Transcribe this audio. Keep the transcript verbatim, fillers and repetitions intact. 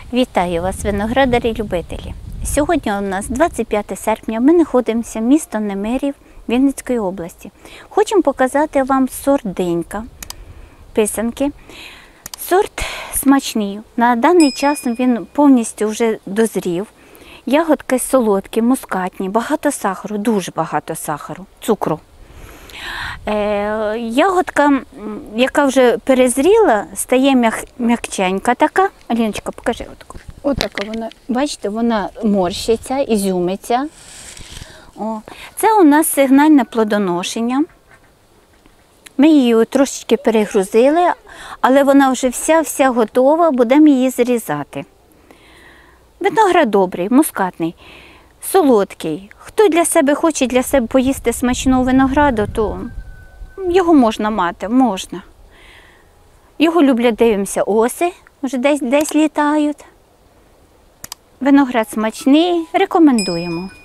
Вітаю вас, виноградарі-любителі! Сьогодні у нас двадцять п'яте серпня, ми знаходимося в місті Немирів Вінницької області. Хочемо показати вам сорт динька, писанки. Сорт смачний, на даний час він повністю вже дозрів. Ягодки солодкі, мускатні, багато сахару, дуже багато сахару, цукру. Е, ягодка, яка вже перезріла, стає м'як, м'якченька така. Аліночка, покажи отаку. Отака вона, бачите, вона морщиться, ізюмиться. О, це у нас сигнальне плодоношення. Ми її трошечки перегрузили, але вона вже вся-вся готова, будемо її зрізати. Виноград добрий, мускатний, солодкий. Хто для себе хоче для себе поїсти смачного винограду, то його можна мати, можна. Його люблять, дивимося, оси, вже десь, десь літають. Виноград смачний, рекомендуємо.